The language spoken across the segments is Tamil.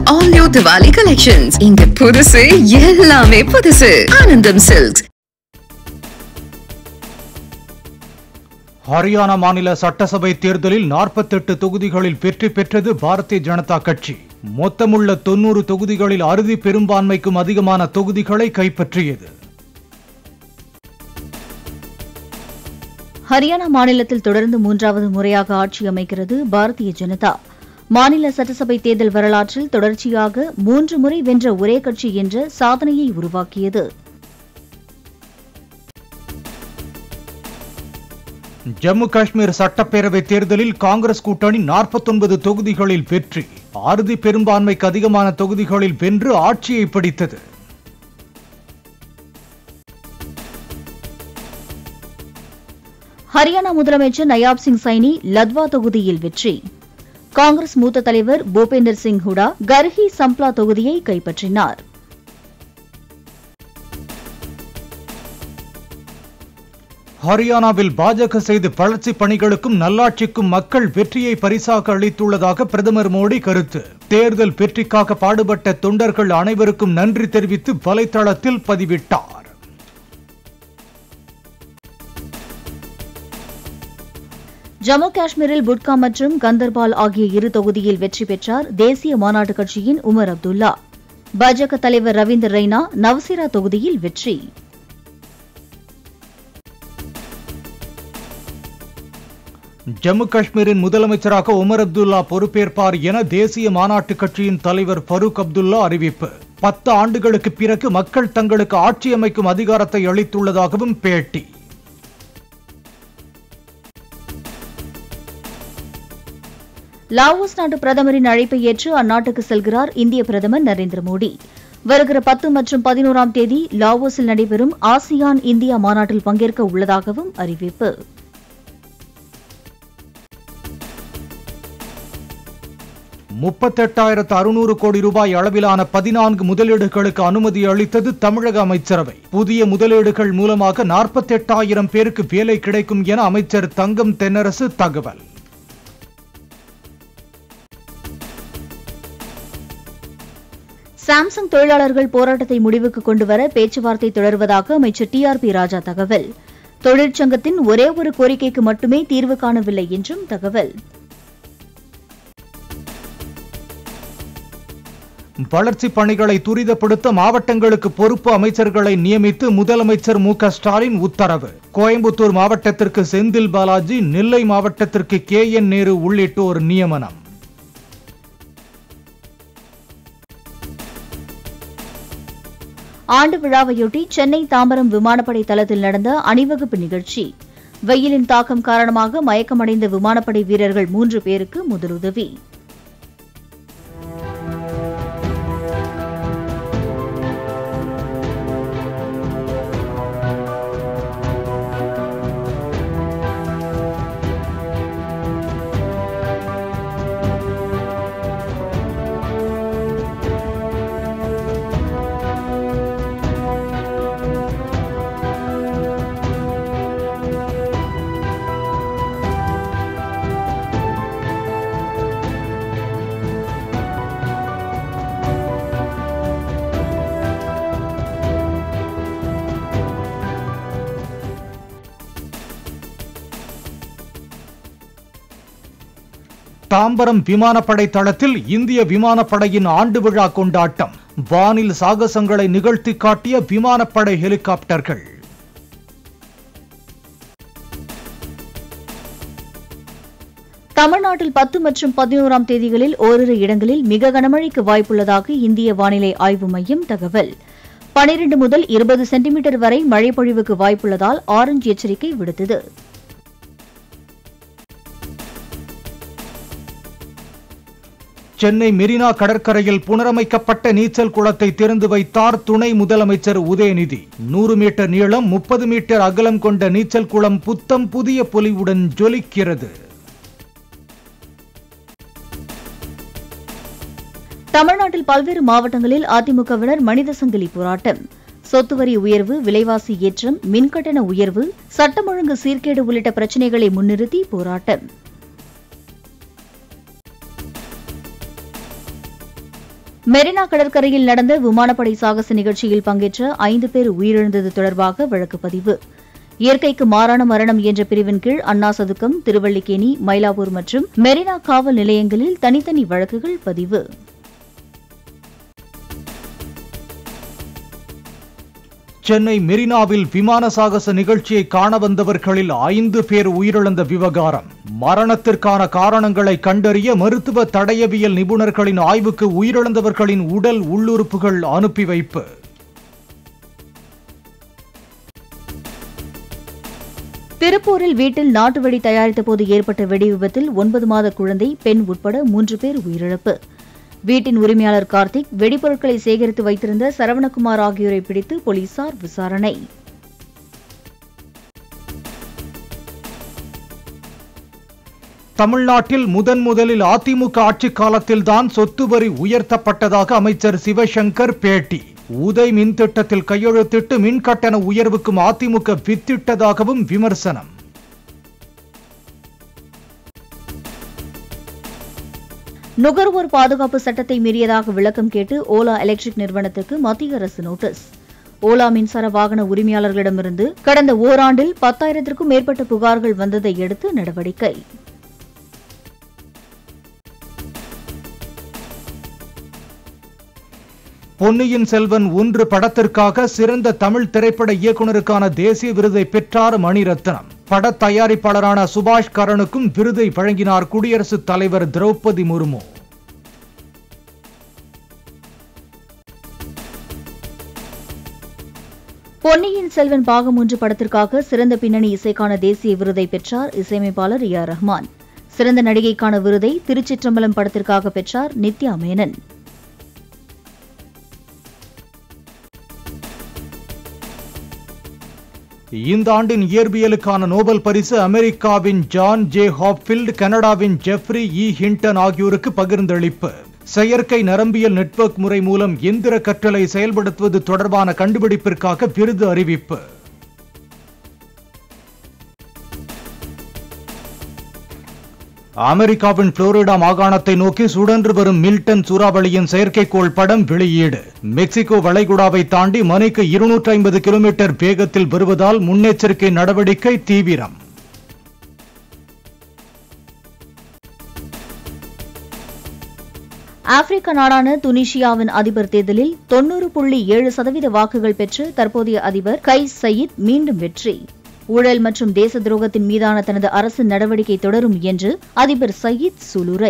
All new Diwali collections. இங்க புதுசு எல்லாமே புதுசு. ஆனந்தம் சில்க்ஸ். ஹரியானா மாநில சட்டசபை தேர்தலில் 48 தொகுதிகளில் வெற்றி பெற்றது பாரதிய ஜனதா கட்சி. மொத்தமுள்ள 90 தொகுதிகளில் அறுதி பெரும்பான்மைக்கும் அதிகமான தொகுதிகளை கைப்பற்றியது. ஹரியானா மாநிலத்தில் தொடர்ந்து 3வது முறையாக ஆட்சி அமைக்கிறது பாரதிய ஜனதா. மாநில சட்டசபை தேர்தல் வரலாற்றில் தொடர்ச்சியாக 3 முறை வென்ற ஒரே கட்சி என்ற சாதனையை உருவாக்கியது. ஜம்மு காஷ்மீர் சட்டப்பேரவை தேர்தலில் காங்கிரஸ் கூட்டணி 49 தொகுதிகளில் வெற்றி, அறுதி பெரும்பான்மைக்கு அதிகமான தொகுதிகளில் வென்று ஆட்சியை பிடித்தது. ஹரியானா முதலமைச்சர் நயாப் சிங் சைனி லத்வா தொகுதியில் வெற்றி. காங்கிரஸ் மூத்த தலைவர் பூபேந்தர் சிங் ஹூடா கர்ஹி சம்ப்லா தொகுதியை கைப்பற்றினார். ஹரியானாவில் பாஜக செய்த வளர்ச்சி பணிகளுக்கும் நல்லாட்சிக்கும் மக்கள் வெற்றியை பரிசாக அளித்துள்ளதாக பிரதமர் மோடி கருத்து. தேர்தல் வெற்றிக்காக பாடுபட்ட தொண்டர்கள் அனைவருக்கும் நன்றி தெரிவித்து வலைதளத்தில் பதிவிட்டார். ஜம்மு காஷ்மீரில் புட்காம் மற்றும் கந்தர்பால் ஆகிய 2 தொகுதியில் வெற்றி பெற்றார் தேசிய மாநாட்டு கட்சியின் உமர் அப்துல்லா. பாஜக தலைவர் ரவீந்தர் ரெய்னா நவ்சேரா தொகுதியில் வெற்றி. ஜம்மு காஷ்மீரின் முதலமைச்சராக உமர் அப்துல்லா பொறுப்பேற்பார் என தேசிய மாநாட்டு கட்சியின் தலைவர் ஃபரூக் அப்துல்லா அறிவிப்பு. 10 ஆண்டுகளுக்கு பிறகு மக்கள் தங்களுக்கு ஆட்சி அமைக்கும் அதிகாரத்தை அளித்துள்ளதாகவும் பேட்டி. லாவோஸ் நாட்டு பிரதமரின் அழைப்பை ஏற்று அந்நாட்டுக்கு செல்கிறார் இந்திய பிரதமர் நரேந்திர மோடி. வருகிற 10 மற்றும் 11ஆம் தேதி லாவோஸில் நடைபெறும் ஆசியான் இந்தியா மாநாட்டில் பங்கேற்க உள்ளதாகவும் அறிவிப்பு. ₹38,600 கோடி அளவிலான 14 முதலீடுகளுக்கு அனுமதி அளித்தது தமிழக அமைச்சரவை. புதிய முதலீடுகள் மூலமாக 48,000 பேருக்கு வேலை கிடைக்கும் என அமைச்சர் தங்கம் தென்னரசு தகவல். சாம்சங் தொழிலாளர்கள் போராட்டத்தை முடிவுக்கு கொண்டுவர பேச்சுவார்த்தை தொடர்வதாக அமைச்சர் TRP ராஜா தகவல். தொழிற்சங்கத்தின் ஒரே ஒரு கோரிக்கைக்கு மட்டுமே தீர்வு காணவில்லை என்றும் தகவல். வளர்ச்சி பணிகளை துரிதப்படுத்த மாவட்டங்களுக்கு பொறுப்பு அமைச்சர்களை நியமித்து முதலமைச்சர் மு.க. ஸ்டாலின் உத்தரவு. கோயம்புத்தூர் மாவட்டத்திற்கு செந்தில் பாலாஜி, நெல்லை மாவட்டத்திற்கு KN நேரு உள்ளிட்டோர் நியமனம். ஆண்டு விழாவையொட்டி சென்னை தாம்பரம் விமானப்படை தளத்தில் நடந்த அணிவகுப்பு நிகழ்ச்சி. வெயிலின் தாக்கம் காரணமாக மயக்கமடைந்த விமானப்படை வீரர்கள் 3 பேருக்கு முதலுதவி. தாம்பரம் விமானப்படை தளத்தில் இந்திய விமானப்படையின் ஆண்டு விழா கொண்டாட்டம். வானில் சாகசங்களை நிகழ்த்தி காட்டிய விமானப்படை ஹெலிகாப்டர்கள். தமிழ்நாட்டில் 10 மற்றும் 11ஆம் தேதிகளில் ஓரிரு இடங்களில் மிக கனமழைக்கு வாய்ப்புள்ளதாக இந்திய வானிலை ஆய்வு மையம் தகவல். 12 முதல் 20 சென்டிமீட்டர் வரை மழை பொழிவுக்கு வாய்ப்புள்ளதால் ஆரஞ்சு எச்சரிக்கை விடுத்தது. சென்னை மெரினா கடற்கரையில் புனரமைக்கப்பட்ட நீச்சல் குளத்தை திறந்து வைத்தார் துணை முதலமைச்சர் உதயநிதி. 100 மீட்டர் நீளம் 30 மீட்டர் அகலம் கொண்ட நீச்சல் குளம் புத்தம் புதிய பொலிவுடன் ஜொலிக்கிறது. தமிழ்நாட்டில் பல்வேறு மாவட்டங்களில் அதிமுகவினர் மனித சங்கிலி போராட்டம். சொத்து வரி உயர்வு, விலைவாசி ஏற்றம், மின்கட்டண உயர்வு, சட்டம் ஒழுங்கு சீர்கேடு உள்ளிட்ட பிரச்சினைகளை முன்னிறுத்தி போராட்டம். மெரினா கடற்கரையில் நடந்த விமானப்படை சாகச நிகழ்ச்சியில் பங்கேற்ற 5 பேர் உயிரிழந்தது தொடர்பாக வழக்கு பதிவு. இயற்கைக்கு மாறான மரணம் என்ற பிரிவின் கீழ் அண்ணா சதுக்கம், திருவல்லிக்கேணி, மயிலாப்பூர் மற்றும் மெரினா காவல் நிலையங்களில் தனித்தனி வழக்குகள் பதிவு. சென்னை மெரினாவில் விமான சாகச நிகழ்ச்சியை காண வந்தவர்களில் 5 பேர் உயிரிழந்த விவகாரம். மரணத்திற்கான காரணங்களை கண்டறிய மருத்துவ தடயவியல் நிபுணர்களின் ஆய்வுக்கு உயிரிழந்தவர்களின் உடல் உள்ளுறுப்புகள் அனுப்பி வைப்பு. திருப்பூரில் வீட்டில் நாட்டு வெடி தயாரித்த போது ஏற்பட்ட வெடி விபத்தில் 9 மாத குழந்தை, பெண் உட்பட 3 பேர் உயிரிழப்பு. வீட்டின் உரிமையாளர் கார்த்திக், வெடிபொருட்களை சேகரித்து வைத்திருந்த சரவணகுமார் ஆகியோரை பிடித்து போலீசார் விசாரணை. தமிழ்நாட்டில் முதலில் அதிமுக ஆட்சி காலத்தில்தான் சொத்து வரி உயர்த்தப்பட்டதாக அமைச்சர் சிவசங்கர் பேட்டி. உதய் மின் திட்டத்தில் கையெழுத்திட்டு மின் கட்டண உயர்வுக்கும் அதிமுக வித்திட்டதாகவும் விமர்சனம். நுகர்வோர் பாதுகாப்பு சட்டத்தை மீறியதாக விளக்கம் கேட்டு ஓலா எலக்ட்ரிக் நிறுவனத்துக்கு மத்திய அரசு நோட்டீஸ். ஓலா மின்சார வாகன உரிமையாளர்களிடமிருந்து கடந்த ஓராண்டில் 10,000க்கும் மேற்பட்ட புகார்கள் வந்ததை அடுத்து நடவடிக்கை. பொன்னியின் செல்வன் 1 படத்திற்காக சிறந்த தமிழ் திரைப்பட இயக்குநருக்கான தேசிய விருதை பெற்றார் மணிரத்னம். பட தயாரிப்பாளரான சுபாஷ் கரனுக்கும் விருதை வழங்கினார் குடியரசுத் தலைவர் திரௌபதி முர்மு. பொன்னியின் செல்வன் பாகம் 1 படத்திற்காக சிறந்த பின்னணி இசைக்கான தேசிய விருதை பெற்றார் இசையமைப்பாளர் ஏ. ஆர். ரஹ்மான். சிறந்த நடிகைக்கான விருதை திருச்சிற்றம்பலம் படத்திற்காக பெற்றார் நித்யா மேனன். இந்த ஆண்டின் இயற்பியலுக்கான நோபல் பரிசு அமெரிக்காவின் ஜான் ஜே ஹாப்ஃபீல்ட், கனடாவின் ஜெஃப்ரி இ. ஹிண்டன் ஆகியோருக்கு பகிர்ந்தளிப்பு. செயற்கை நரம்பியல் நெட்வொர்க் முறை மூலம் எந்திர கற்றலை செயல்படுத்துவது தொடர்பான கண்டுபிடிப்பிற்காக விருது அறிவிப்பு. அமெரிக்காவின் புளோரிடா மாகாணத்தை நோக்கி சுழன்று வரும் மில்டன் சூறாவளியின் செயற்கைக்கோள் படம் வெளியீடு. மெக்சிகோ வளைகுடாவை தாண்டி மணிக்கு 250 கிலோமீட்டர் வேகத்தில் வருவதால் முன்னெச்சரிக்கை நடவடிக்கை தீவிரம். ஆப்பிரிக்க நாடான துனிசியாவின் அதிபர் தேர்தலில் 90.7% வாக்குகள் பெற்று தற்போதைய அதிபர் கைஸ் சயீத் மீண்டும் வெற்றி. ஊழல் மற்றும் தேச துரோகத்தின் மீதான தனது அரசு நடவடிக்கை தொடரும் என்று அதிபர் சயீத் சூளுரை.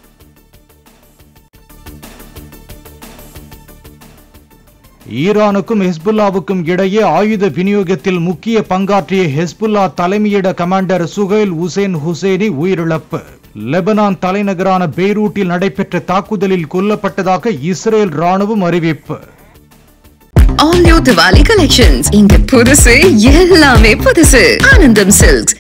ஈரானுக்கும் ஹெஸ்புல்லாவுக்கும் இடையே ஆயுத விநியோகத்தில் முக்கிய பங்காற்றிய ஹெஸ்புல்லா தலைமையிட கமாண்டர் சுஹைல் ஹுசேன் ஹுசேனி உயிரிழப்பு. லெபனான் தலைநகரான பெய்ரூட்டில் நடைபெற்ற தாக்குதலில் கொல்லப்பட்டதாக இஸ்ரேல் ராணுவம் அறிவிப்பு. All new Diwali collections. இங்க புதுசு எல்லாமே புதுசு. ஆனந்தம் சில்க்ஸ்.